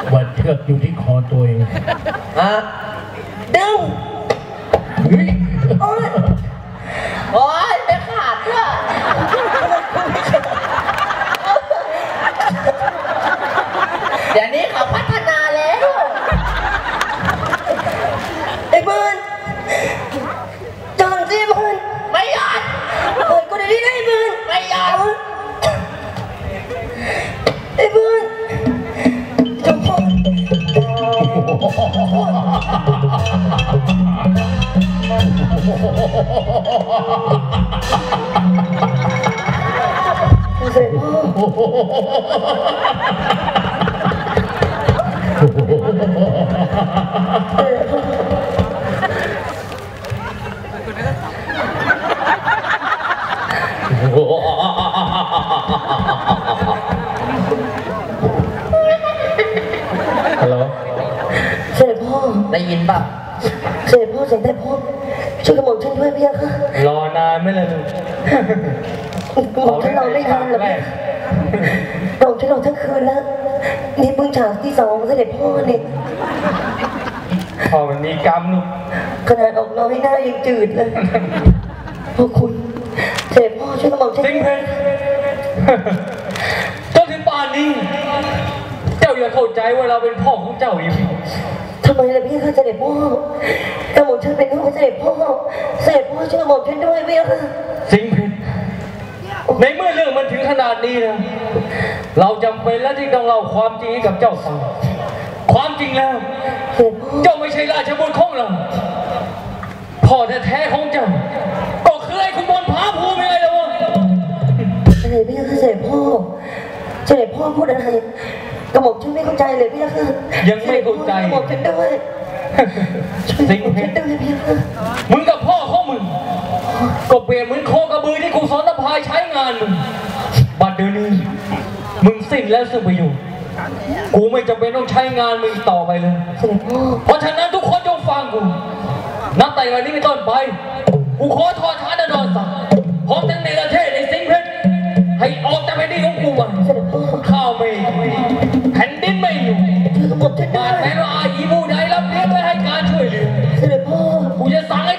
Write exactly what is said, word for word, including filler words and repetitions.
ว่าเชือกอยู่ที่คอตัวเองฮะดึงโอ้ยโอ้ยไม่ขาดอ่ะเดี๋ยวนี้เขาพัฒนาแล้วไอ้เบิร์นจอนสิเบิร์นไม่ยอมเบิร์นกูได้ดีได้เบิร์นไม่ยอมไอ้เบิร์นจงพอเสร็จพ่อฮัลโหลเสร็จพ่อได้ยินป่ะเสร็จพ่อเสร็จได้พ่อช่วยกระหม่อมฉันด้วยพี่ค่ะรอนานไหมล่ะลูกกระหม่อมฉันรอไม่นานหรอกกระหม่อมฉันรอทั้งคืนแล้วนี่เพิ่งฉากที่สองเสด็จพ่อเนี่ยพ่อมันมีกรรมลูกขนาดออกน้อยหน้ายังจืดเลยพ่อคุณเสด็จพ่อช่วยกระหม่อมฉันจริงเพลจนถึงป่านนี้เจ้าอย่าเข้าใจว่าเราเป็นพ่อของเจ้าอยู่ทำไมล่ะพี่คะเสด็จพ่อกระหม่อมฉันเป็นลูกเสด็จพ่อเสด็จพ่อช่วยกระหม่อมฉันด้วยพี่คะจริงเพลในเมื่อเรื่องมันถึงขนาดนี้นะเราจำเป็นแล้วที่ต้องเล่าความจริงให้กับเจ้าฟังความจริงแล้วเจ้าไม่ใช่ราชบุตรของเราพ่อแท้ๆของเจ้าก็คือไอ้คุณบนผาภูมิไงล่ะวะอะไรพี่คะเสด็จพ่อเสด็จพ่อพูดอะไรกระหม่อมฉันไม่เข้าใจเลยพี่คะยังไม่เข้าใจกระหม่อมฉันด้วยสิ่งเพชรมึงกับพ่อของมึงก็เปลี่ยนเหมือนโคกระบือที่กูสอนตะพายใช้งานมึงบัดเดี๋ยวนี้มึงสิ้นแล้วซึ่งประโยชน์กูไม่จำเป็นต้องใช้งานมึงต่อไปเลยเพราะฉะนั้นทุกคนจงฟังกูนับแต่วันนี้เป็นต้นไปกูขอทอดท้าดนอนสั่งพร้อมทั้งในประเทศในสิ่งเพชรให้ออกจากแผ่นดินของกูไปข้าวไม่แผ่นดินไม่อยู่บาดแผลว่าอาอีบูใดรับเลี้ยงไว้ให้การช่วยเหลือกูจะสั่งให้